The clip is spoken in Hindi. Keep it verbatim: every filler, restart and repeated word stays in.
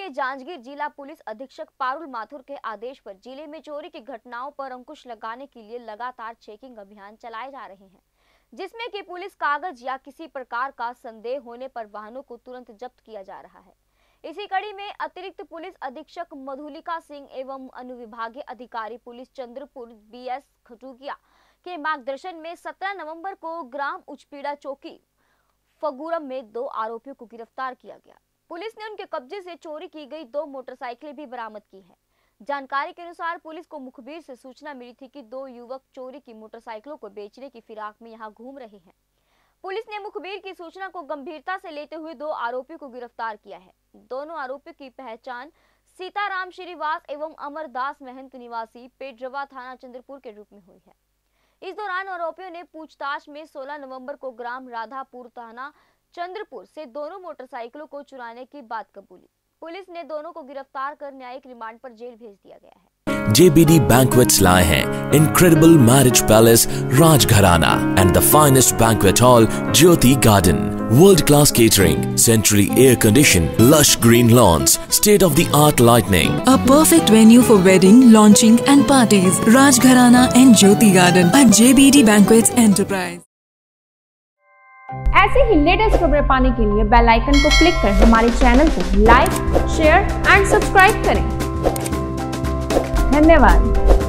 में जांजगीर जिला पुलिस अधीक्षक पारुल माथुर के आदेश पर जिले में चोरी की घटनाओं पर अंकुश लगाने के लिए लगातार चेकिंग अभियान चलाए जा रहे हैं, जिसमें कि पुलिस कागज या किसी प्रकार का संदेह होने पर वाहनों को तुरंत जब्त किया जा रहा है। इसी कड़ी में अतिरिक्त पुलिस अधीक्षक मधुलिका सिंह एवं अनुविभागीय अधिकारी police Chandrapur B S Khatugiya के मार्गदर्शन में सत्रह नवंबर को ग्राम उचपीड़ा चौकी फगुरम में दो आरोपियों को गिरफ्तार किया गया। पुलिस ने उनके कब्जे से चोरी की गई दो मोटरसाइकिलें भी बरामद की हैं। जानकारी के अनुसार पुलिस को मुखबिर से सूचना मिली थी कि दो युवक चोरी की मोटरसाइकिलों को बेचने की फिराक में यहां घूम रहे हैं। पुलिस ने मुखबिर की सूचना को गंभीरता से लेते हुए दो आरोपियों को गिरफ्तार किया है। दोनों आरोपियों की पहचान सीताराम श्रीवास एवं अमरदास महंत निवासी पेटरवा थाना चंद्रपुर के रूप में हुई है। इस दौरान आरोपियों ने पूछताछ में सोलह नवंबर को ग्राम राधापुर थाना चंद्रपुर से दोनों मोटरसाइकिलों को चुराने की बात कबूली। पुलिस ने दोनों को गिरफ्तार कर न्यायिक रिमांड पर जेल भेज दिया गया है। J B D Banquets लाए हैं Incredible Marriage Palace Rajgharana and the finest banquet hall Jyoti Garden. World class catering, centrally air conditioned, lush green lawns, state of the art lighting. A perfect venue for wedding, launching and parties. Rajgharana and Jyoti Garden at J B D Banquets Enterprise. ऐसे ही लेटेस्ट खबरें पाने के लिए बेल आइकन को क्लिक कर हमारे चैनल को लाइक, शेयर एंड सब्सक्राइब करें। धन्यवाद।